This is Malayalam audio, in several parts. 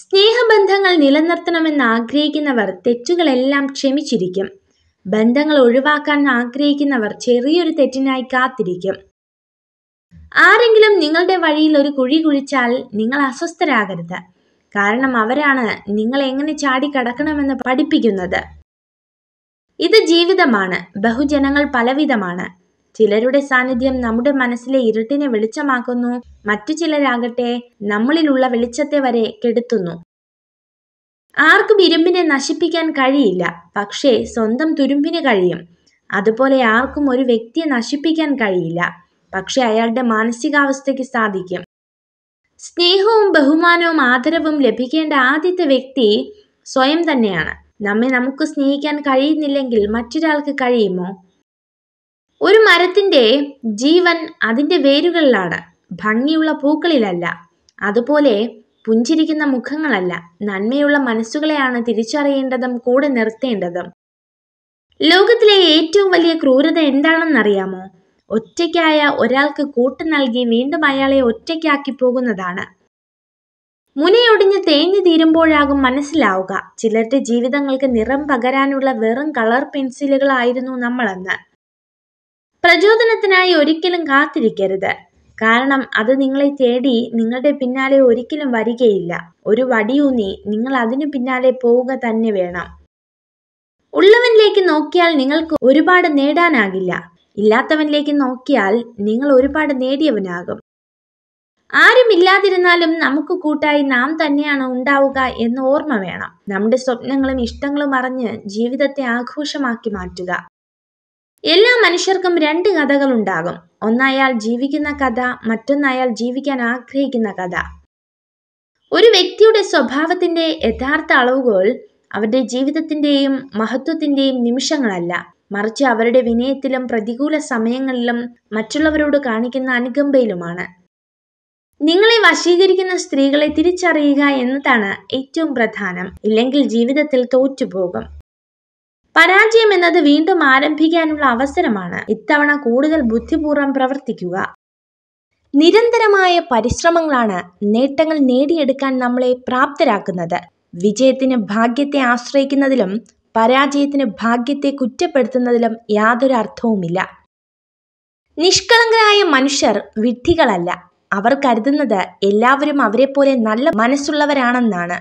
സ്നേഹബന്ധങ്ങൾ നിലനിർത്തണമെന്ന് ആഗ്രഹിക്കുന്നവർ തെറ്റുകളെല്ലാം ക്ഷമിച്ചിരിക്കും. ബന്ധങ്ങൾ ഒഴിവാക്കാൻ ആഗ്രഹിക്കുന്നവർ ചെറിയൊരു തെറ്റിനായി കാത്തിരിക്കും. ആരെങ്കിലും നിങ്ങളുടെ വഴിയിൽ ഒരു കുഴി കുഴിച്ചാൽ നിങ്ങൾ അസ്വസ്ഥരാകരുത്. കാരണം അവരാണ് നിങ്ങൾ എങ്ങനെ ചാടിക്കടക്കണമെന്ന് പഠിപ്പിക്കുന്നത്. ഇത് ജീവിതമാണ്. ബഹുജനങ്ങൾ പലവിധമാണ്. ചിലരുടെ സാന്നിധ്യം നമ്മുടെ മനസ്സിലെ ഇരുട്ടിനെ വെളിച്ചമാക്കുന്നു. മറ്റു ചിലരാകട്ടെ നമ്മളിലുള്ള വെളിച്ചത്തെ വരെ കെടുത്തുന്നു. ആർക്കും ഇരുമ്പിനെ നശിപ്പിക്കാൻ കഴിയില്ല, പക്ഷേ സ്വന്തം തുരുമ്പിന് കഴിയും. അതുപോലെ ആർക്കും ഒരു വ്യക്തിയെ നശിപ്പിക്കാൻ കഴിയില്ല, പക്ഷെ അയാളുടെ മാനസികാവസ്ഥയ്ക്ക് സാധിക്കും. സ്നേഹവും ബഹുമാനവും ആദരവും ലഭിക്കേണ്ട ആദ്യത്തെ വ്യക്തി സ്വയം തന്നെയാണ്. നമുക്ക് സ്നേഹിക്കാൻ കഴിയുന്നില്ലെങ്കിൽ മറ്റൊരാൾക്ക് കഴിയുമോ? ഒരു മരത്തിന്റെ ജീവൻ അതിന്റെ വേരുകളിലാണ്, ഭംഗിയുള്ള പൂക്കളിലല്ല. അതുപോലെ പുഞ്ചിരിക്കുന്ന മുഖങ്ങളല്ല, നന്മയുള്ള മനസ്സുകളെയാണ് തിരിച്ചറിയേണ്ടതും കൂടെ നിർത്തേണ്ടതും. ലോകത്തിലെ ഏറ്റവും വലിയ ക്രൂരത എന്താണെന്നറിയാമോ? ഒറ്റയ്ക്കായ ഒരാൾക്ക് കൂട്ട് നൽകി വീണ്ടും അയാളെ ഒറ്റയ്ക്കാക്കി പോകുന്നതാണ്. മുനയൊടിഞ്ഞ് തേഞ്ഞു തീരുമ്പോഴാകും മനസ്സിലാവുക, ചിലരുടെ ജീവിതങ്ങൾക്ക് നിറം പകരാനുള്ള വെറും കളർ പെൻസിലുകളായിരുന്നു നമ്മളെന്ന്. പ്രചോദനത്തിനായി ഒരിക്കലും കാത്തിരിക്കരുത്, കാരണം അത് നിങ്ങളെ തേടി നിങ്ങളുടെ പിന്നാലെ ഒരിക്കലും വരികയില്ല. ഒരു വടിയൂന്നി നിങ്ങൾ അതിനു പിന്നാലെ പോവുക തന്നെ വേണം. ഉള്ളവനിലേക്ക് നോക്കിയാൽ നിങ്ങൾക്ക് ഒരുപാട് നേടാനാകില്ല, ഇല്ലാത്തവനിലേക്ക് നോക്കിയാൽ നിങ്ങൾ ഒരുപാട് നേടിയവനാകും. ആരുമില്ലാതിരുന്നാലും നമുക്ക് കൂട്ടായി നാം തന്നെയാണ് ഉണ്ടാവുക എന്ന് ഓർമ്മ വേണം. നമ്മുടെ സ്വപ്നങ്ങളും ഇഷ്ടങ്ങളും അറിഞ്ഞ് ജീവിതത്തെ ആഘോഷമാക്കി മാറ്റുക. എല്ലാ മനുഷ്യർക്കും രണ്ട് കഥകളുണ്ടാകും. ഒന്നയാൾ ജീവിക്കുന്ന കഥ, മറ്റൊന്നയാൾ ജീവിക്കാൻ ആഗ്രഹിക്കുന്ന കഥ. ഒരു വ്യക്തിയുടെ സ്വഭാവത്തിന്റെ യഥാർത്ഥ അളവുകോൽ അവരുടെ ജീവിതത്തിന്റെയും മഹത്വത്തിന്റെയും നിമിഷങ്ങളല്ല, മറിച്ച് അവരുടെ വിനയത്തിലും പ്രതികൂല സമയങ്ങളിലും മറ്റുള്ളവരോട് കാണിക്കുന്ന അനുകമ്പയിലുമാണ്. നിങ്ങളെ വശീകരിക്കുന്ന സ്ത്രീകളെ തിരിച്ചറിയുക എന്നതാണ് ഏറ്റവും പ്രധാനം. ഇല്ലെങ്കിൽ ജീവിതത്തിൽ തോറ്റുപോകും. പരാജയം എന്നത് വീണ്ടും ആരംഭിക്കാനുള്ള അവസരമാണ്. ഇത്തവണ കൂടുതൽ ബുദ്ധിപൂർവ്വം പ്രവർത്തിക്കുക. നിരന്തരമായ പരിശ്രമങ്ങളാണ് നേട്ടങ്ങൾ നേടിയെടുക്കാൻ നമ്മളെ പ്രാപ്തരാക്കുന്നത്. വിജയത്തിന് ഭാഗ്യത്തെ ആശ്രയിക്കുന്നതിലും പരാജയത്തിന് ഭാഗ്യത്തെ കുറ്റപ്പെടുത്തുന്നതിലും യാതൊരു അർത്ഥവുമില്ല. നിഷ്കളങ്കരായ മനുഷ്യർ വിഡ്ഢികളല്ല. അവർ കരുതുന്നത് എല്ലാവരും അവരെ പോലെ നല്ല മനസ്സുള്ളവരാണെന്നാണ്.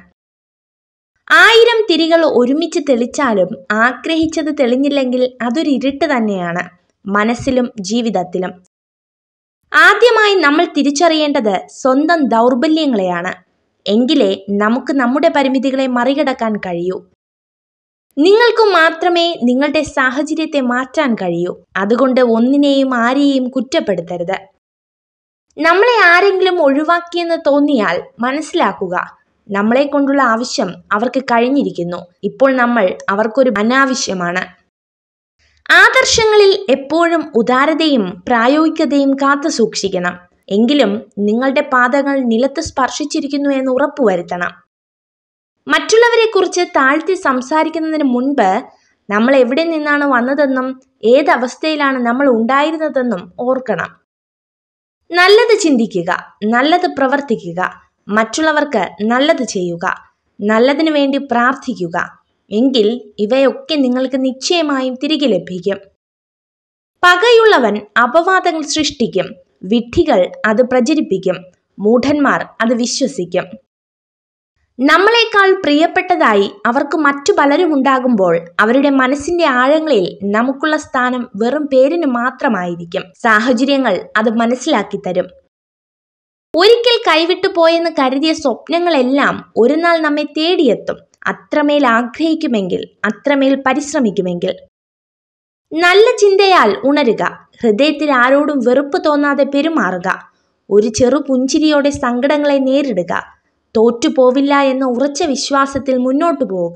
1000 തിരികൾ ഒരുമിച്ച് തെളിച്ചാലും ആഗ്രഹിച്ചത് തെളിഞ്ഞില്ലെങ്കിൽ അതൊരു ഇരുട്ട് തന്നെയാണ്, മനസ്സിലും ജീവിതത്തിലും. ആദ്യമായി നമ്മൾ തിരിച്ചറിയേണ്ടത് സ്വന്തം ദൗർബല്യങ്ങളെയാണ്. എങ്കിലേ നമുക്ക് നമ്മുടെ പരിമിതികളെ മറികടക്കാൻ കഴിയൂ. നിങ്ങൾക്ക് മാത്രമേ നിങ്ങളുടെ സാഹചര്യത്തെ മാറ്റാൻ കഴിയൂ. അതുകൊണ്ട് ഒന്നിനെയും ആരെയും കുറ്റപ്പെടുത്തരുത്. നമ്മളെ ആരെങ്കിലും ഒഴിവാക്കിയെന്ന് തോന്നിയാൽ മനസ്സിലാക്കുക, നമ്മളെ കൊണ്ടുള്ള ആവശ്യം അവർക്ക് കഴിഞ്ഞിരിക്കുന്നു. ഇപ്പോൾ നമ്മൾ അവർക്കൊരു അനാവശ്യമാണ്. ആദർശങ്ങളിൽ എപ്പോഴും ഉദാരതയും പ്രായോഗികതയും കാത്തു സൂക്ഷിക്കണം. എങ്കിലും നിങ്ങളുടെ പാദങ്ങൾ നിലത്ത് സ്പർശിച്ചിരിക്കുന്നു എന്ന് ഉറപ്പുവരുത്തണം. മറ്റുള്ളവരെ കുറിച്ച് താഴ്ത്തി സംസാരിക്കുന്നതിന് മുൻപ് നമ്മൾ എവിടെ നിന്നാണ് വന്നതെന്നും ഏതവസ്ഥയിലാണ് നമ്മൾ ഉണ്ടായിരുന്നതെന്നും ഓർക്കണം. നല്ലത് ചിന്തിക്കുക, നല്ലത് പ്രവർത്തിക്കുക, മറ്റുള്ളവർക്ക് നല്ലത് ചെയ്യുക, നല്ലതിനു വേണ്ടി പ്രാർത്ഥിക്കുക. എങ്കിൽ ഇവയൊക്കെ നിങ്ങൾക്ക് നിശ്ചയമായും തിരികെ ലഭിക്കും. പകയുള്ളവൻ അപവാദങ്ങൾ സൃഷ്ടിക്കും, വിഡ്ഢികൾ അത് പ്രചരിപ്പിക്കും, മൂഢന്മാർ അത് വിശ്വസിക്കും. നമ്മളെക്കാൾ പ്രിയപ്പെട്ടതായി അവർക്ക് മറ്റു പലരും ഉണ്ടാകുമ്പോൾ അവരുടെ മനസ്സിന്റെ ആഴങ്ങളിൽ നമുക്കുള്ള സ്ഥാനം വെറും പേരിന് മാത്രമായിരിക്കും. സാഹചര്യങ്ങൾ അത് മനസ്സിലാക്കി തരും. ഒരിക്കൽ കൈവിട്ടു പോയെന്ന് കരുതിയ സ്വപ്നങ്ങളെല്ലാം ഒരു നാൾ നമ്മെ തേടിയെത്തും. അത്രമേൽ ആഗ്രഹിക്കുമെങ്കിൽ, അത്രമേൽ പരിശ്രമിക്കുമെങ്കിൽ. നല്ല ചിന്തയാൽ ഉണരുക. ഹൃദയത്തിൽ ആരോടും വെറുപ്പ് തോന്നാതെ പെരുമാറുക. ഒരു ചെറു പുഞ്ചിരിയോടെ സങ്കടങ്ങളെ നേരിടുക. തോറ്റുപോവില്ല എന്ന ഉറച്ച വിശ്വാസത്തിൽ മുന്നോട്ടു പോവുക.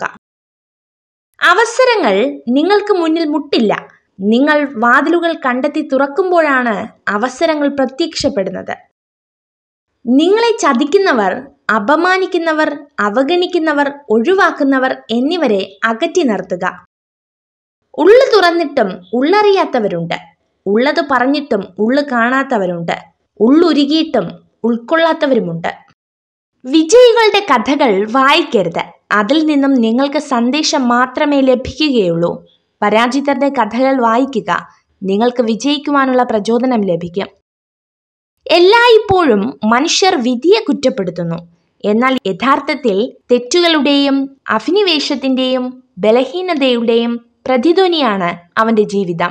അവസരങ്ങൾ നിങ്ങൾക്ക് മുന്നിൽ മുട്ടില്ല. നിങ്ങൾ വാതിലുകൾ കണ്ടെത്തി തുറക്കുമ്പോഴാണ് അവസരങ്ങൾ പ്രത്യക്ഷപ്പെടുന്നത്. നിങ്ങളെ ചതിക്കുന്നവർ, അപമാനിക്കുന്നവർ, അവഗണിക്കുന്നവർ, ഒഴിവാക്കുന്നവർ എന്നിവരെ അകറ്റി നിർത്തുക. ഉള്ളു തുറന്നിട്ടും ഉള്ളറിയാത്തവരുണ്ട്. ഉള്ളത് പറഞ്ഞിട്ടും ഉള്ളു കാണാത്തവരുണ്ട്. ഉള്ളുരുകിയിട്ടും ഉൾക്കൊള്ളാത്തവരുമുണ്ട്. വിജയികളുടെ കഥകൾ വായിക്കരുത്. അതിൽ നിന്നും നിങ്ങൾക്ക് സന്ദേശം മാത്രമേ ലഭിക്കുകയുള്ളൂ. പരാജിതരുടെ കഥകൾ വായിക്കുക. നിങ്ങൾക്ക് വിജയിക്കുവാനുള്ള പ്രചോദനം ലഭിക്കും. എല്ലായ്പ്പോഴും മനുഷ്യർ വിധിയെ കുറ്റപ്പെടുത്തുന്നു. എന്നാൽ യഥാർത്ഥത്തിൽ തെറ്റുകളുടെയും അഭിനിവേശത്തിന്റെയും ബലഹീനതയുടെയും പ്രതിധ്വനിയാണ് അവന്റെ ജീവിതം.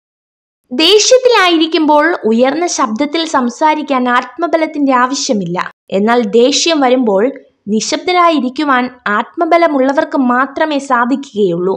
ദേഷ്യത്തിലായിരിക്കുമ്പോൾ ഉയർന്ന ശബ്ദത്തിൽ സംസാരിക്കാൻ ആത്മബലത്തിന്റെ ആവശ്യമില്ല. എന്നാൽ ദേഷ്യം വരുമ്പോൾ നിശബ്ദരായിരിക്കുവാൻ ആത്മബലമുള്ളവർക്ക് മാത്രമേ സാധിക്കുകയുള്ളൂ.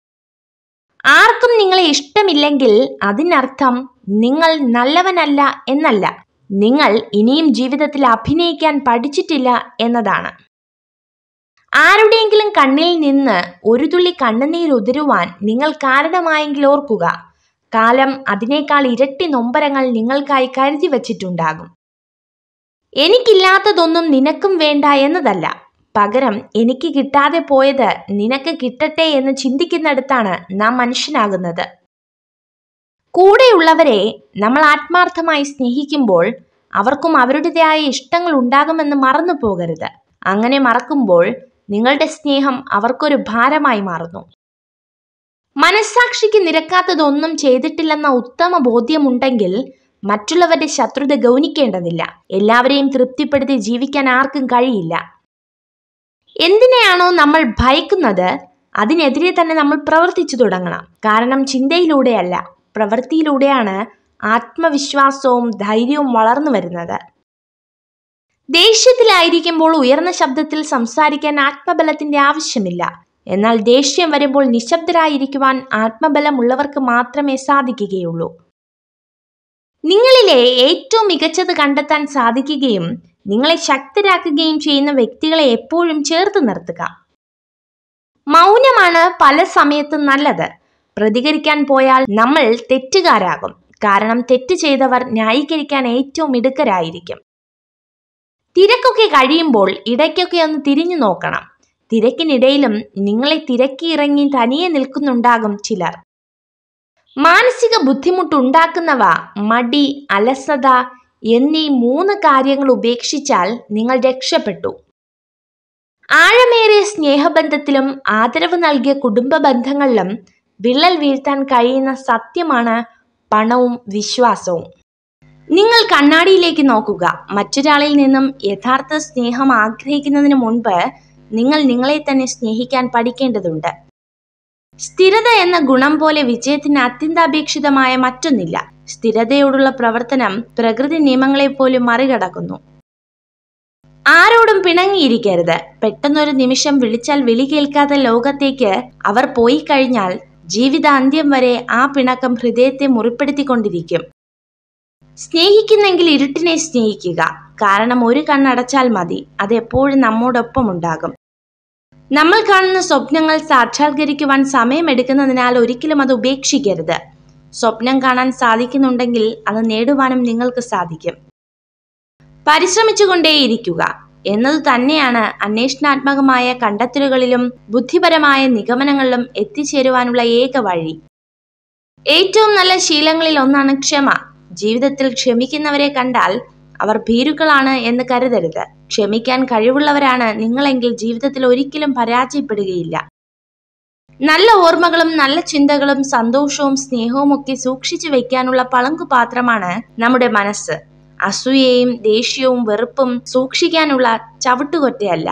ആർക്കും നിങ്ങളെ ഇഷ്ടമില്ലെങ്കിൽ അതിനർത്ഥം നിങ്ങൾ നല്ലവനല്ല എന്നല്ല, നിങ്ങൾ ഇനിയും ജീവിതത്തിൽ അഭിനയിക്കാൻ പഠിച്ചിട്ടില്ല എന്നതാണ്. ആരുടെയെങ്കിലും കണ്ണിൽ നിന്ന് ഒരു തുള്ളി കണ്ണുനീർ ഉതിരുവാൻ നിങ്ങൾ കാരണമായെങ്കിൽ ഓർക്കുക, കാലം അതിനേക്കാൾ ഇരട്ടി നൊമ്പരങ്ങൾ നിങ്ങൾക്കായി കരുതി വച്ചിട്ടുണ്ടാകും. എനിക്കില്ലാത്തതൊന്നും നിനക്കും വേണ്ട എന്നതല്ല, പകരം എനിക്ക് കിട്ടാതെ പോയത് നിനക്ക് കിട്ടട്ടെ എന്ന് ചിന്തിക്കുന്നിടത്താണ് നാം മനുഷ്യനാകുന്നത്. കൂടെയുള്ളവരെ നമ്മൾ ആത്മാർത്ഥമായി സ്നേഹിക്കുമ്പോൾ അവർക്കും അവരുടേതായ ഇഷ്ടങ്ങൾ ഉണ്ടാകുമെന്ന് മറന്നു പോകരുത്. അങ്ങനെ മറക്കുമ്പോൾ നിങ്ങളുടെ സ്നേഹം അവർക്കൊരു ഭാരമായി മാറുന്നു. മനസ്സാക്ഷിക്ക് നിരക്കാത്തതൊന്നും ചെയ്തിട്ടില്ലെന്ന ഉത്തമ ബോധ്യമുണ്ടെങ്കിൽ മറ്റുള്ളവരുടെ ശത്രുത ഗൗനിക്കേണ്ടതില്ല. എല്ലാവരെയും തൃപ്തിപ്പെടുത്തി ജീവിക്കാൻ ആർക്കും കഴിയില്ല. എന്തിനെയാണോ നമ്മൾ ഭയക്കുന്നത് അതിനെതിരെ തന്നെ നമ്മൾ പ്രവർത്തിച്ചു തുടങ്ങണം. കാരണം ചിന്തയിലൂടെയല്ല, പ്രവൃത്തിയിലൂടെയാണ് ആത്മവിശ്വാസവും ധൈര്യവും വളർന്നു വരുന്നത്. ദേഷ്യത്തിലായിരിക്കുമ്പോൾ ഉയർന്ന ശബ്ദത്തിൽ സംസാരിക്കാൻ ആത്മബലത്തിന്റെ ആവശ്യമില്ല. എന്നാൽ ദേഷ്യം വരുമ്പോൾ നിശബ്ദരായിരിക്കുവാൻ ആത്മബലമുള്ളവർക്ക് മാത്രമേ സാധിക്കുകയുള്ളൂ. നിങ്ങളിലെ ഏറ്റവും മികച്ചത് കണ്ടെത്താൻ സാധിക്കുകയും നിങ്ങളെ ശക്തരാക്കുകയും ചെയ്യുന്ന വ്യക്തികളെ എപ്പോഴും ചേർത്ത് നിർത്തുക. മൗനമാണ് പല സമയത്തും നല്ലത്. പ്രതികരിക്കാൻ പോയാൽ നമ്മൾ തെറ്റുകാരാകും. കാരണം തെറ്റ് ചെയ്തവർ ന്യായീകരിക്കാൻ ഏറ്റവും മിടുക്കരായിരിക്കും. തിരക്കൊക്കെ കഴിയുമ്പോൾ ഇടയ്ക്കൊക്കെ ഒന്ന് തിരിഞ്ഞു നോക്കണം. തിരക്കിനിടയിലും നിങ്ങളെ തിരക്കിയിറങ്ങി തനിയെ നിൽക്കുന്നുണ്ടാകും ചിലർ. മാനസിക ബുദ്ധിമുട്ടുണ്ടാക്കുന്നവ മടി, അലസത എന്നീ 3 കാര്യങ്ങൾ ഉപേക്ഷിച്ചാൽ നിങ്ങൾ രക്ഷപ്പെട്ടു. ആഴമേറിയ സ്നേഹബന്ധത്തിലും ആദരവ് നൽകിയ കുടുംബ ബന്ധങ്ങളിലും വിള്ളൽ വീഴ്ത്താൻ കഴിയുന്ന സത്യമാണ് പണവും വിശ്വാസവും. നിങ്ങൾ കണ്ണാടിയിലേക്ക് നോക്കുക. മറ്റൊരാളിൽ നിന്നും യഥാർത്ഥ സ്നേഹം ആഗ്രഹിക്കുന്നതിന് മുൻപ് നിങ്ങൾ നിങ്ങളെ തന്നെ സ്നേഹിക്കാൻ പഠിക്കേണ്ടതുണ്ട്. സ്ഥിരത എന്ന ഗുണം പോലെ വിജയത്തിന് അത്യന്താപേക്ഷിതമായ മറ്റൊന്നില്ല. സ്ഥിരതയോടുള്ള പ്രവർത്തനം പ്രകൃതി നിയമങ്ങളെ പോലും മറികടക്കുന്നു. ആരോടും പിണങ്ങിയിരിക്കരുത്. പെട്ടെന്നൊരു നിമിഷം വിളിച്ചാൽ വിളി കേൾക്കാത്ത ലോകത്തേക്ക് അവർ പോയി കഴിഞ്ഞാൽ ജീവിതാന്ത്യം വരെ ആ പിണക്കം ഹൃദയത്തെ മുറിപ്പെടുത്തിക്കൊണ്ടിരിക്കും. സ്നേഹിക്കുന്നെങ്കിൽ ഇരുട്ടിനെ സ്നേഹിക്കുക. കാരണം ഒരു കണ്ണടച്ചാൽ മതി, അതെപ്പോഴും നമ്മോടൊപ്പം ഉണ്ടാകും. നമ്മൾ കാണുന്ന സ്വപ്നങ്ങൾ സാക്ഷാത്കരിക്കുവാൻ സമയമെടുക്കുന്നതിനാൽ ഒരിക്കലും അത് ഉപേക്ഷിക്കരുത്. സ്വപ്നം കാണാൻ സാധിക്കുന്നുണ്ടെങ്കിൽ അത് നേടുവാനും നിങ്ങൾക്ക് സാധിക്കും. പരിശ്രമിച്ചുകൊണ്ടേയിരിക്കുക എന്നതു തന്നെയാണ് അന്വേഷണാത്മകമായ കണ്ടെത്തലുകളിലും ബുദ്ധിപരമായ നിഗമനങ്ങളിലും എത്തിച്ചേരുവാനുള്ള ഏക വഴി. ഏറ്റവും നല്ല ശീലങ്ങളിൽ ഒന്നാണ് ക്ഷമ. ജീവിതത്തിൽ ക്ഷമിക്കുന്നവരെ കണ്ടാൽ അവർ ഭീരുക്കളാണ് എന്ന് കരുതരുത്. ക്ഷമിക്കാൻ കഴിവുള്ളവരാണ് നിങ്ങളെങ്കിൽ ജീവിതത്തിൽ ഒരിക്കലും പരാജയപ്പെടുകയില്ല. നല്ല ഓർമ്മകളും നല്ല ചിന്തകളും സന്തോഷവും സ്നേഹവും ഒക്കെ സൂക്ഷിച്ചു വെക്കാനുള്ള പളങ്കുപാത്രമാണ് നമ്മുടെ മനസ്സ്. അസൂയയും ദേഷ്യവും വെറുപ്പും സൂക്ഷിക്കാനുള്ള ചവിട്ടുകൊറ്റയല്ല.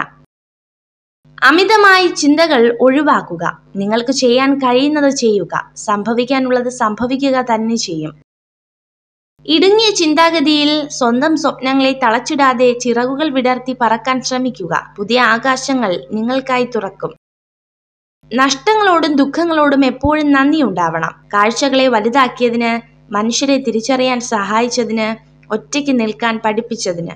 അമിതമായി ചിന്തകൾ ഒഴിവാക്കുക. നിങ്ങൾക്ക് ചെയ്യാൻ കഴിയുന്നത് ചെയ്യുക. സംഭവിക്കാനുള്ളത് സംഭവിക്കുക തന്നെ ചെയ്യും. ഇടുങ്ങിയ ചിന്താഗതിയിൽ സ്വന്തം സ്വപ്നങ്ങളെ തളച്ചിടാതെ ചിറകുകൾ വിടർത്തി പറക്കാൻ ശ്രമിക്കുക. പുതിയ ആകാശങ്ങൾ നിങ്ങൾക്കായി തുറക്കും. നഷ്ടങ്ങളോടും ദുഃഖങ്ങളോടും എപ്പോഴും നന്ദി ഉണ്ടാവണം. കാഴ്ചകളെ വലുതാക്കിയതിന്, മനുഷ്യരെ തിരിച്ചറിയാൻ സഹായിച്ചതിന്, ഒറ്റയ്ക്ക് നിൽക്കാൻ പഠിപ്പിച്ചതിന്.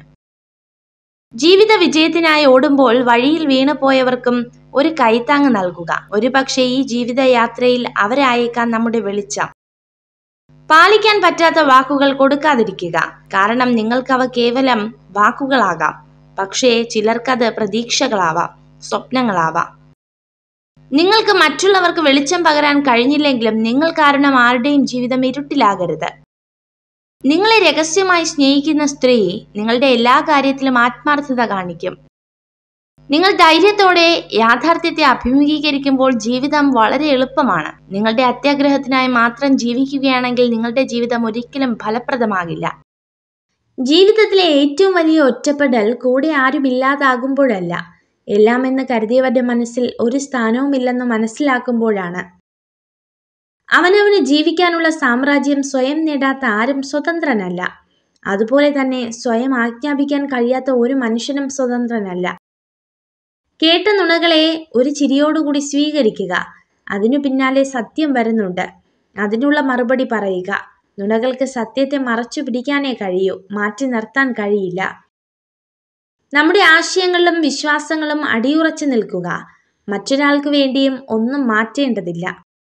ജീവിത വിജയത്തിനായി ഓടുമ്പോൾ വഴിയിൽ വീണുപോയവർക്കും ഒരു കൈത്താങ് നൽകുക. ഒരുപക്ഷെ ഈ ജീവിതയാത്രയിൽ അവരായേക്കാം നമ്മുടെ വെളിച്ചം. പാലിക്കാൻ പറ്റാത്ത വാക്കുകൾ കൊടുക്കാതിരിക്കുക. കാരണം നിങ്ങൾക്കവ കേവലം വാക്കുകളാകാം, പക്ഷേ ചിലർക്കത് പ്രതീക്ഷകളാവാം, സ്വപ്നങ്ങളാവാം. നിങ്ങൾക്ക് മറ്റുള്ളവർക്ക് വെളിച്ചം പകരാൻ കഴിഞ്ഞില്ലെങ്കിലും നിങ്ങൾ കാരണം ആരുടെയും ജീവിതം ഇരുട്ടിലാകരുത്. നിങ്ങളെ രഹസ്യമായി സ്നേഹിക്കുന്ന സ്ത്രീ നിങ്ങളുടെ എല്ലാ കാര്യത്തിലും ആത്മാർത്ഥത കാണിക്കും. നിങ്ങൾ ധൈര്യത്തോടെ യാഥാർത്ഥ്യത്തെ അഭിമുഖീകരിക്കുമ്പോൾ ജീവിതം വളരെ എളുപ്പമാണ്. നിങ്ങളുടെ അത്യാഗ്രഹത്തിനായി മാത്രം ജീവിക്കുകയാണെങ്കിൽ നിങ്ങളുടെ ജീവിതം ഒരിക്കലും ഫലപ്രദമാകില്ല. ജീവിതത്തിലെ ഏറ്റവും വലിയ ഒറ്റപ്പെടൽ കൂടെ ആരുമില്ലാതാകുമ്പോഴല്ല, എല്ലാമെന്ന് കരുതിയവരുടെ മനസ്സിൽ ഒരു സ്ഥാനവുമില്ലെന്ന് മനസ്സിലാക്കുമ്പോഴാണ്. അവനവന് ജീവിക്കാനുള്ള സാമ്രാജ്യം സ്വയം നേടാത്ത ആരും സ്വതന്ത്രനല്ല. അതുപോലെ തന്നെ സ്വയം ആജ്ഞാപിക്കാൻ കഴിയാത്ത ഒരു മനുഷ്യനും സ്വതന്ത്രനല്ല. കേട്ട നുണകളെ ഒരു ചിരിയോടുകൂടി സ്വീകരിക്കുക. അതിനു പിന്നാലെ സത്യം വരുന്നുണ്ട്, അതിനുള്ള മറുപടി പറയുക. നുണകൾക്ക് സത്യത്തെ മറച്ചു പിടിക്കാനേ കഴിയൂ, മാറ്റി നിർത്താൻ കഴിയില്ല. നമ്മുടെ ആശയങ്ങളിലും വിശ്വാസങ്ങളും അടിയുറച്ചു നിൽക്കുക. മറ്റൊരാൾക്ക് വേണ്ടിയും ഒന്നും മാറ്റേണ്ടതില്ല.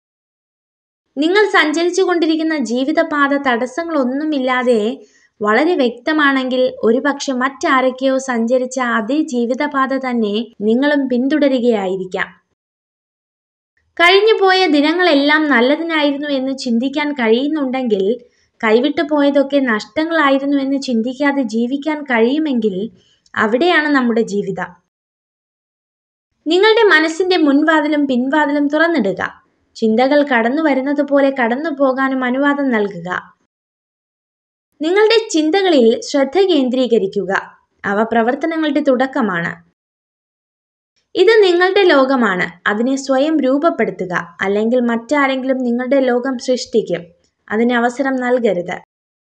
നിങ്ങൾ സഞ്ചരിച്ചു കൊണ്ടിരിക്കുന്ന ജീവിതപാത തടസ്സങ്ങളൊന്നുമില്ലാതെ വളരെ വ്യക്തമാണെങ്കിൽ ഒരുപക്ഷെ മറ്റാരൊക്കെയോ സഞ്ചരിച്ച അതേ ജീവിതപാത തന്നെ നിങ്ങളും പിന്തുടരുകയായിരിക്കാം. കഴിഞ്ഞുപോയ ദിനങ്ങളെല്ലാം നല്ലതിനായിരുന്നു എന്ന് ചിന്തിക്കാൻ കഴിയുന്നുണ്ടെങ്കിൽ, കൈവിട്ടു പോയതൊക്കെ നഷ്ടങ്ങളായിരുന്നു എന്ന് ചിന്തിക്കാതെ ജീവിക്കാൻ കഴിയുമെങ്കിൽ അവിടെയാണ് നമ്മുടെ ജീവിതം. നിങ്ങളുടെ മനസ്സിന്റെ മുൻവാതിലും പിൻവാതിലും തുറന്നിടുക. ചിന്തകൾ കടന്നു വരുന്നത് പോലെ കടന്നു പോകാനും അനുവാദം നൽകുക. നിങ്ങളുടെ ചിന്തകളിൽ ശ്രദ്ധ കേന്ദ്രീകരിക്കുക. അവ പ്രവർത്തനങ്ങളുടെ തുടക്കമാണ്. ഇത് നിങ്ങളുടെ ലോകമാണ്. അതിനെ സ്വയം രൂപപ്പെടുത്തുക. അല്ലെങ്കിൽ മറ്റാരെങ്കിലും നിങ്ങളുടെ ലോകം സൃഷ്ടിക്കും. അതിന് അവസരം നൽകരുത്.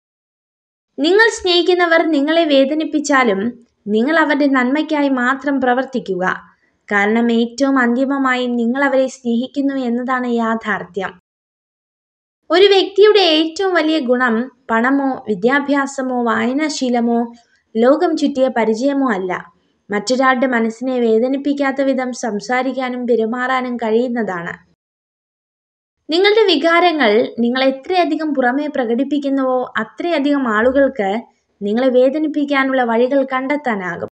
നിങ്ങൾ സ്നേഹിക്കുന്നവർ നിങ്ങളെ വേദനിപ്പിച്ചാലും നിങ്ങൾ അവരുടെ നന്മയ്ക്കായി മാത്രം പ്രവർത്തിക്കുക. കാരണം ഏറ്റവും അന്തിമമായി നിങ്ങൾ അവരെ സ്നേഹിക്കുന്നു എന്നതാണ് യാഥാർത്ഥ്യം. ഒരു വ്യക്തിയുടെ ഏറ്റവും വലിയ ഗുണം പണമോ വിദ്യാഭ്യാസമോ വായനാശീലമോ ലോകം ചുറ്റിയ പരിചയമോ അല്ല. മറ്റൊരാളുടെ മനസ്സിനെ വേദനിപ്പിക്കാത്ത വിധം സംസാരിക്കാനും പെരുമാറാനും കഴിയുന്നതാണ്. നിങ്ങളുടെ വികാരങ്ങൾ നിങ്ങൾ എത്രയധികം പുറമേ പ്രകടിപ്പിക്കുന്നുവോ അത്രയധികം ആളുകൾക്ക് നിങ്ങളെ വേദനിപ്പിക്കാനുള്ള വഴികൾ കണ്ടെത്താനാകും.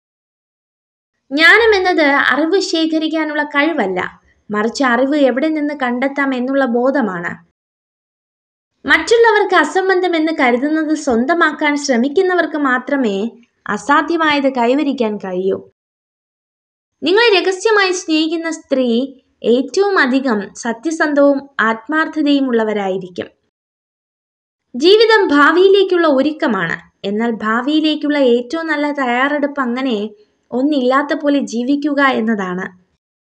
ജ്ഞാനം എന്നത് അറിവ് ശേഖരിക്കാനുള്ള കഴിവല്ല, മറിച്ച് അറിവ് എവിടെ നിന്ന് കണ്ടെത്താം എന്നുള്ള ബോധമാണ്. മറ്റുള്ളവർക്ക് അസംബന്ധമെന്ന് കരുതുന്നത് സ്വന്തമാക്കാൻ ശ്രമിക്കുന്നവർക്ക് മാത്രമേ അസാധ്യമായത് കൈവരിക്കാൻ കഴിയൂ. നിങ്ങളെ രഹസ്യമായി സ്നേഹിക്കുന്ന സ്ത്രീ ഏറ്റവും അധികം സത്യസന്ധവും ആത്മാർത്ഥതയും ഉള്ളവരായിരിക്കും. ജീവിതം ഭാവിയിലേക്കുള്ള ഒരുക്കമാണ്. എന്നാൽ ഭാവിയിലേക്കുള്ള ഏറ്റവും നല്ല തയ്യാറെടുപ്പ് അങ്ങനെ ഒന്നില്ലാത്ത പോലെ ജീവിക്കുക എന്നതാണ്.